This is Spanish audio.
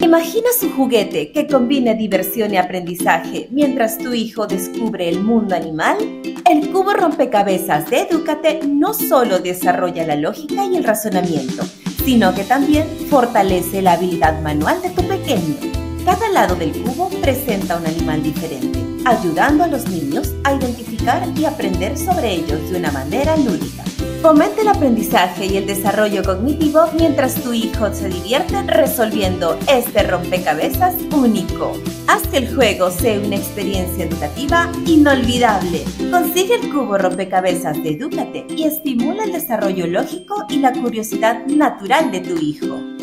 ¿Imaginas un juguete que combine diversión y aprendizaje mientras tu hijo descubre el mundo animal? El cubo rompecabezas de Edúcate no solo desarrolla la lógica y el razonamiento, sino que también fortalece la habilidad manual de tu pequeño. Cada lado del cubo presenta un animal diferente, ayudando a los niños a identificar y aprender sobre ellos de una manera lúdica. Fomenta el aprendizaje y el desarrollo cognitivo mientras tu hijo se divierte resolviendo este rompecabezas único. Haz que el juego sea una experiencia educativa inolvidable. Consigue el cubo rompecabezas de Edúcate y estimula el desarrollo lógico y la curiosidad natural de tu hijo.